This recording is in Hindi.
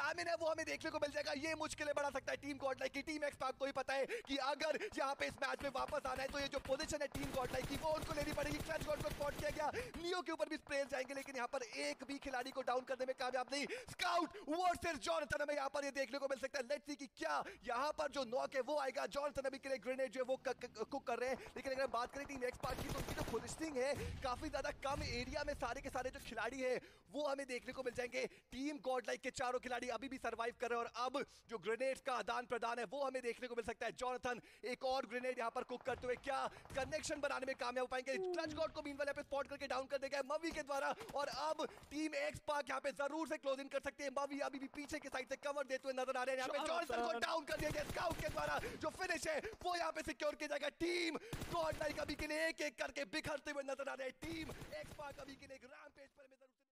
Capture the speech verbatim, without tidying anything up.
फैमिन है वो हमें देखने को मिल जाएगा। ये मुश्किलें बढ़ा सकता है टीम गॉडलाइक की। टीम एक्सपार्क को ही पता है कि अगर यहाँ पे इस मैच में वापस आना है तो ये जो पोजीशन है टीम गॉडलाइक की वो उनको लेनी पड़ेगी। क्लच गॉड को स्पॉट किया गया, नियो के ऊपर भी स्प्रे जाएंगे लेकिन यहाँ पर एक भी खिलाड़ी को डाउन करने में कामयाब नहीं। स्काउट वर्सेस जॉनथन हमें यहाँ पर ये देखने को मिल सकता है। लेट्स सी कि क्या यहाँ पर जो नॉक है वो आएगा। जॉनथन अभी के लिए ग्रेनेड जो है वो कुक कर रहे हैं, लेकिन अगर बात करें टीम एक्सपार्क की तो उनकी जो पोजीशनिंग है काफी ज्यादा कम एरिया में सारे के सारे जो खिलाड़ी है वो हमें देखने को मिल जाएंगे। टीम गॉडलाइक के चारों खिलाड़ी अभी भी सर्वाइव कर रहे हैं और अब जो ग्रेनेड्स का आदान प्रदान है वो हमें देखने को मिल सकता है। जॉनथन एक और ग्रेनेड यहां पर कुक करते हुए क्या कनेक्शन बनाने में कामयाब हो पाएंगे? क्लच गॉड को मीनवाइल यहां पे स्पॉट करके डाउन कर देगा मवी के द्वारा और अब टीम एक्सपार्क यहां पे जरूर से क्लोज इन कर सकते हैं। मवी अभी भी पीछे की साइड से कवर देते हुए नजर आ रहे हैं। यहां पे जॉनथन को डाउन कर दिया गया स्काउट के द्वारा। जो फिनिश है वो यहां पे सिक्योर किया जाएगा। टीम गॉडलाइक अभी के लिए एक एक करके बिखरते हुए नजर आ रहे हैं। टीम एक्सपार्क अभी के लिए एक रैम्पेज पर